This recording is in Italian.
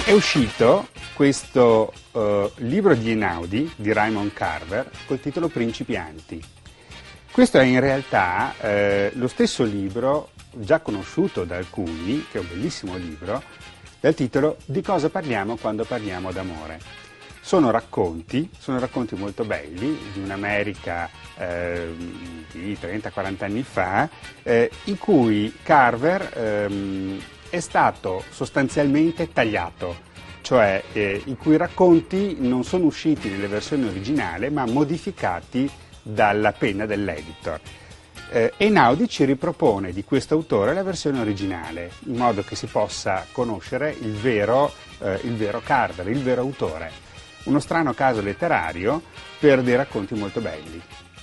È uscito questo libro di Einaudi, di Raymond Carver, col titolo Principianti. Questo è in realtà lo stesso libro, già conosciuto da alcuni, che è un bellissimo libro, dal titolo Di cosa parliamo quando parliamo d'amore. Sono racconti molto belli di un'America di 30-40 anni fa, in cui Carver è stato sostanzialmente tagliato, cioè i cui racconti non sono usciti nelle versioni originali ma modificati dalla penna dell'editor. Einaudi ci ripropone di questo autore la versione originale, in modo che si possa conoscere il vero Carver, il vero autore. Uno strano caso letterario per dei racconti molto belli.